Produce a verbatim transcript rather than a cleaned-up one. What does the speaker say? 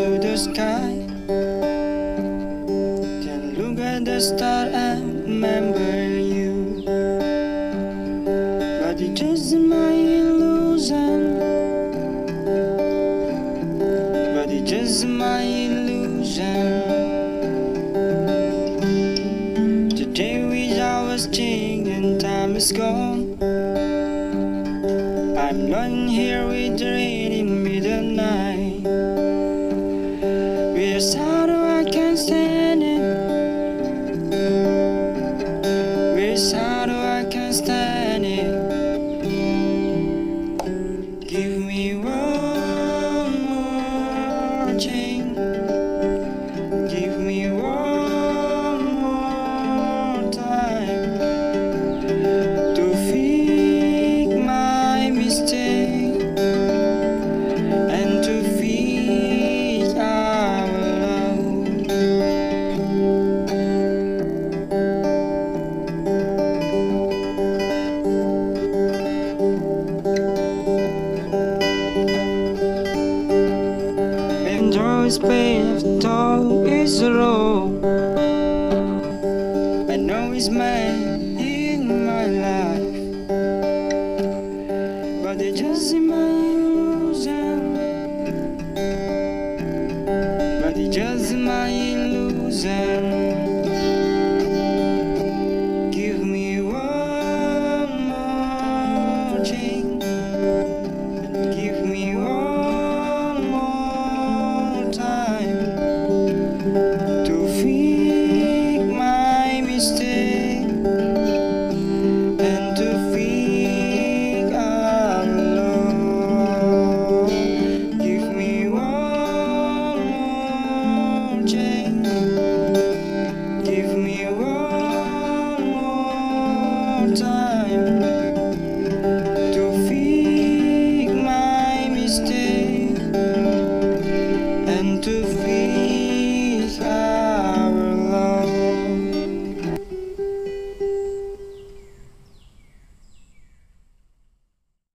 to the sky. Then look at the star and remember you. But it's just my illusion. But it's just my illusion. Today we always change and time is gone. I'm lying here with the rain in midnight. With a shadow I can't stand it. With a shadow I can't stand it. Give me one more chance. Give me one more time to fix my mistake and to fix our love. Enjoy space after all is wrong. I know it's mine in my life, but it's just in my illusion. But it's just in my illusion. Give me one more chance. Give me one more time.